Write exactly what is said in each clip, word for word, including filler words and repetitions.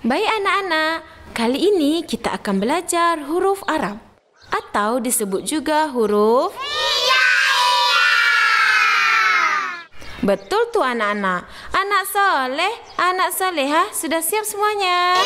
Baik anak-anak, kali ini kita akan belajar huruf Arab atau disebut juga huruf hijaiyah. Betul tu anak-anak. Anak soleh, anak solehah sudah siap semuanya?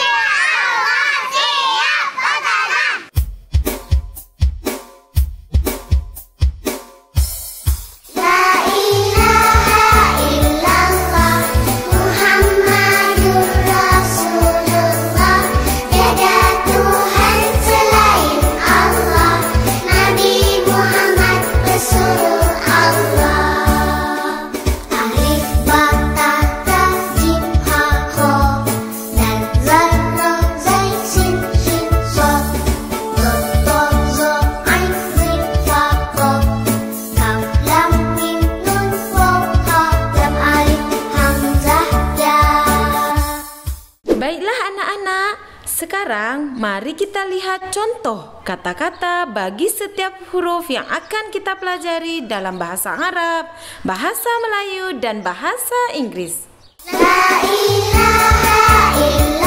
Baiklah anak-anak, sekarang mari kita lihat contoh kata-kata bagi setiap huruf yang akan kita pelajari dalam bahasa Arab, bahasa Melayu dan bahasa Inggris. La ilaha illallah.